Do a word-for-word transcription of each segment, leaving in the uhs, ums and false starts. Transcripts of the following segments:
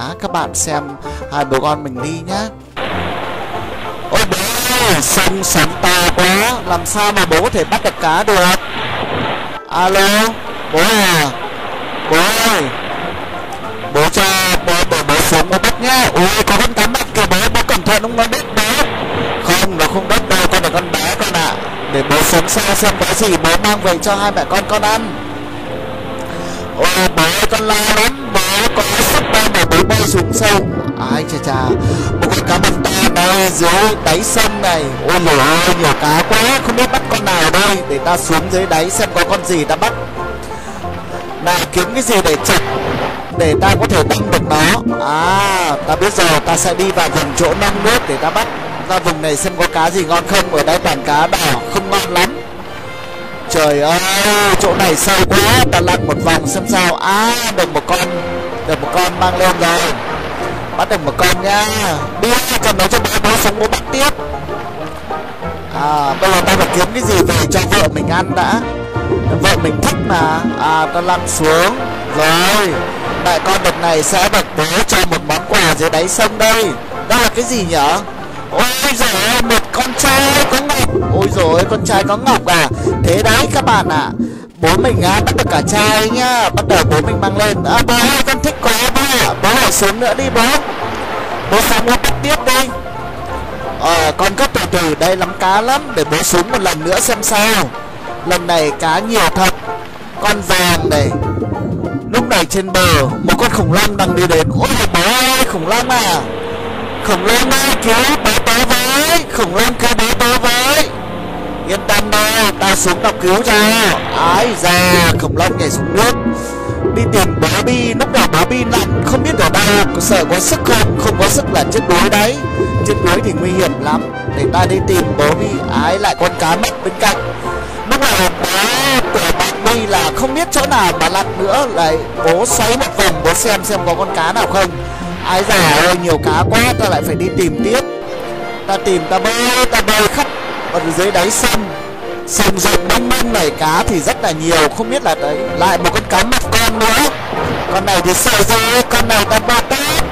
Các bạn xem hai bố con mình đi nhá. Ôi bố ơi, sông sóng to quá, làm sao mà bố có thể bắt được cá được? Alo, bố à, bố ơi, bố cho bố để bố xuống bố bắt nhá. Ôi có con cá mập kìa bố, bố cẩn thận không nó đứt đó. Không, nó không đứt đâu, con là con bé con ạ. À. Để bố xuống xa xem có gì bố mang về cho hai mẹ con con ăn. Ôi bố ơi, con lo lắm, bố có sức đâu mà bố bay xuống sâu. Ai chà chà, một con cá mập to đây dưới đáy sông này. Ôi trời ơi, nhiều cá quá, không biết bắt con nào đây. Để ta xuống dưới đáy xem có con gì ta bắt. Nào kiếm cái gì để chặt, để ta có thể đâm được nó. À, ta biết rồi, ta sẽ đi vào vùng chỗ nông nước để ta bắt. Ra vùng này xem có cá gì ngon không. Ở đây toàn cá đỏ, không ngon lắm. Trời ơi, chỗ này sâu quá. Ta lặn một vòng xem sao. À, được một con, được một con mang lên rồi. Bắt được một con nha. Đi cầm nó cho bố, bố sống bố bắt tiếp. À, bây giờ ta phải kiếm cái gì về cho vợ mình ăn đã. Vợ mình thích mà. À, ta lặn xuống. Rồi, mẹ con đợt này sẽ được bố cho một món quà dưới đáy sông đây. Đó là cái gì nhở? Ôi giời ơi, một con trai có ngọc. Ôi giời ơi, con trai có ngọc à? Thế đấy các bạn ạ. À, bố mình à, bắt được cả trai nhá. Bắt đầu bố mình mang lên. À bố ơi, con thích quá bố ạ. Bố hãy xuống nữa đi bố. Bố xuống bố bắt tiếp đi. Ờ, con cứ từ từ, đây lắm cá lắm. Để bố xuống một lần nữa xem sao. Lần này cá nhiều thật. Con vàng này. Lúc này trên bờ một con khủng long đang đi đến. Ôi bố ơi, khủng long à. Khủng long ơi, cứu bố tớ với. Khủng long cứu bố tớ với. Yên tâm đâu, ta xuống đọc cứu cho. Ái da, khủng long nhảy xuống nước. Đi tìm bố Bi. Lúc nào bố Bi lặn không biết ở đâu. Có sợ có sức không? Không có sức là chết đuối đấy. Chết đuối thì nguy hiểm lắm. Để ta đi tìm bố Bi. Ái lại con cá mất bên cạnh. Lúc nào bố của bạn Bi là không biết chỗ nào mà lặn nữa. Lại bố xoáy một vòng bố xem xem có con cá nào không. Ái da ơi, nhiều cá quá, ta lại phải đi tìm tiếp. Ta tìm, ta bơi, ta bơi khắp ở dưới đáy sông. Sông rộng mênh mông này, cá thì rất là nhiều. Không biết là đấy, lại một con cá mập con nữa. Con này thì sợ rồi, con này ta ba tát.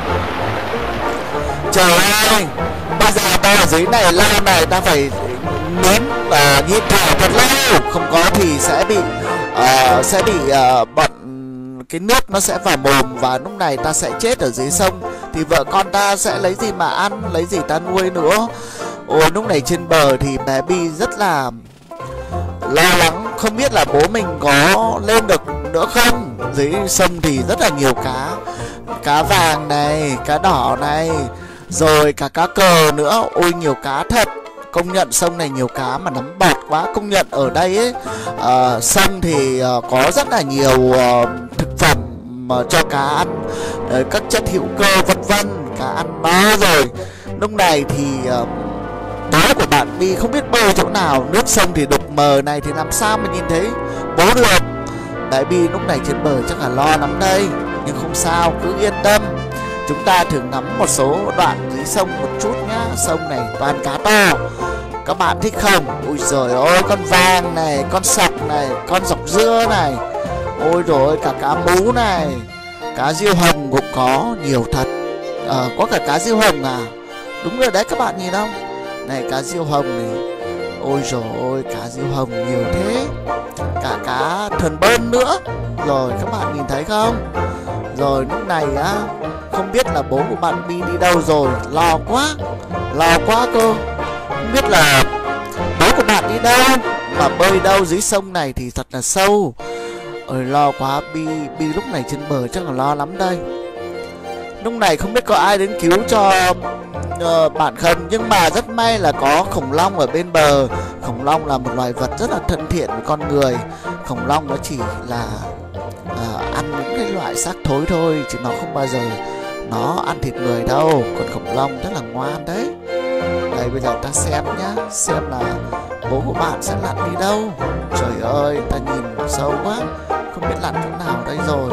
Trời ơi, bây giờ ta ở dưới này lao này, ta phải nín và nhịn thở thật lâu. Không có thì sẽ bị uh, Sẽ bị uh, bọn cái nước nó sẽ vào mồm. Và lúc này ta sẽ chết ở dưới sông. Thì vợ con ta sẽ lấy gì mà ăn, lấy gì ta nuôi nữa. Ôi lúc này trên bờ thì bé Bi rất là lo lắng. Không biết là bố mình có lên được nữa không. Dưới sông thì rất là nhiều cá. Cá vàng này, cá đỏ này, rồi cả cá cờ nữa. Ôi nhiều cá thật. Công nhận sông này nhiều cá mà nấm bọt quá. Công nhận ở đây ấy, uh, sông thì uh, có rất là nhiều uh, thực phẩm mà cho cá ăn, uh, các chất hữu cơ vân vân. Cá ăn no rồi. Lúc này thì uh, bố của bạn Bi không biết bơi chỗ nào. Nước sông thì đục mờ này thì làm sao mà nhìn thấy bố được. Đại Bi lúc này trên bờ chắc là lo lắm đây. Nhưng không sao, cứ yên tâm. Chúng ta thử ngắm một số đoạn dưới sông một chút nhá. Sông này toàn cá to. Các bạn thích không? Ui giời ơi, con vàng này, con sọc này, con dọc dưa này. Ôi rồi cả cá mú này. Cá diêu hồng cũng có, nhiều thật. Ờ, có cả cá diêu hồng à. Đúng rồi đấy các bạn nhìn không. Này cá diêu hồng này. Ôi rồi ôi, cá diêu hồng nhiều thế. Cả cá thần bơn nữa. Rồi các bạn nhìn thấy không. Rồi lúc này á, không biết là bố của bạn Bi đi đâu rồi. Lo quá, lo quá cơ. Không biết là bố của bạn đi đâu, mà bơi đâu. Dưới sông này thì thật là sâu. Ôi lo quá. Bi, Bi lúc này trên bờ chắc là lo lắm đây. Lúc này không biết có ai đến cứu cho uh, bạn không. Nhưng mà rất may là có khủng long ở bên bờ. Khủng long là một loài vật rất là thân thiện với con người. Khủng long nó chỉ là uh, ăn những cái loại xác thối thôi, chứ nó không bao giờ nó ăn thịt người đâu. Còn khủng long rất là ngoan đấy. Đây bây giờ ta xem nhá. Xem là bố của bạn sẽ lặn đi đâu. Trời ơi, ta nhìn sâu quá, không biết lặn chỗ nào đây rồi.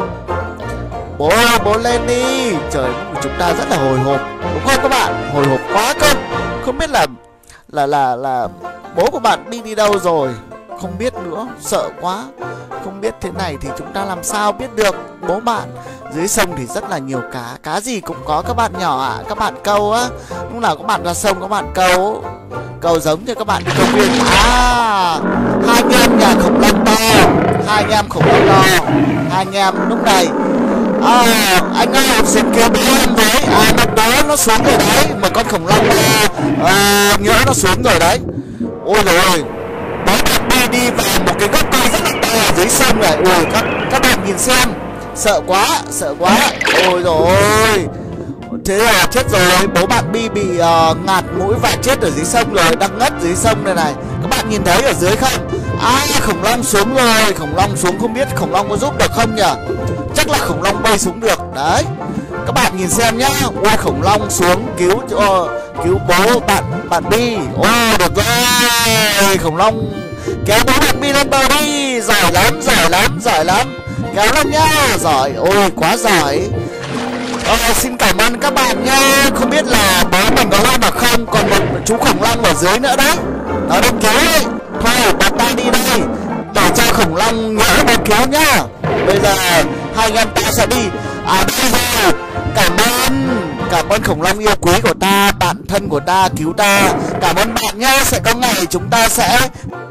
Bố ơi, bố lên đi. Trời, chúng ta rất là hồi hộp, đúng không các bạn? Hồi hộp quá cơ. Không biết là Là là là bố của bạn đi đi đâu rồi. Không biết nữa, sợ quá. Không biết thế này thì chúng ta làm sao biết được bố bạn Dưới sông thì rất là nhiều cá, cá gì cũng có các bạn nhỏ ạ. À. Các bạn câu á, lúc nào các bạn ra sông các bạn câu, câu giống như các bạn đi công viên. À, hai anh em nhà khủng long to, hai anh em khủng long to, hai anh em lúc này. À, anh ơi học sinh kia bị em với, à một đó nó xuống rồi đấy, một con khủng long à, à, nhỡ nó xuống rồi đấy. Ôi rồi, bố bạn đi đi vào một cái gốc cây rất là to ở dưới sông này. Ôi các các bạn nhìn xem, sợ quá, sợ quá. Ôi rồi, thế là chết rồi, bố bạn Bi bị uh, ngạt mũi và chết ở dưới sông rồi, đang ngất dưới sông này này. Các bạn nhìn thấy ở dưới không? À, khủng long xuống rồi, khủng long xuống không biết khủng long có giúp được không nhỉ? Chắc là khủng long bay xuống được đấy. Các bạn nhìn xem nhá. Ôi khủng long xuống cứu uh, cứu bố bạn bạn Bi. Ôi được rồi, khủng long kéo bố bạn Bi lên bờ đi. Giỏi lắm, giỏi lắm, giỏi lắm. Kéo lên nhá, giỏi, ôi quá giỏi. Ờ, xin cảm ơn các bạn nha. Không biết là bố mình có lên được không. Còn một chú khủng long ở dưới nữa đấy, nó đang cứu ấy. Thôi bạn ta đi đây để cho khủng long nhỡ nó cứu nhá. Bây giờ hai anh em ta sẽ đi. À bây giờ cảm ơn Cảm ơn khủng long yêu quý của ta, bạn thân của ta cứu ta. Cảm ơn bạn nhá. Sẽ có ngày chúng ta sẽ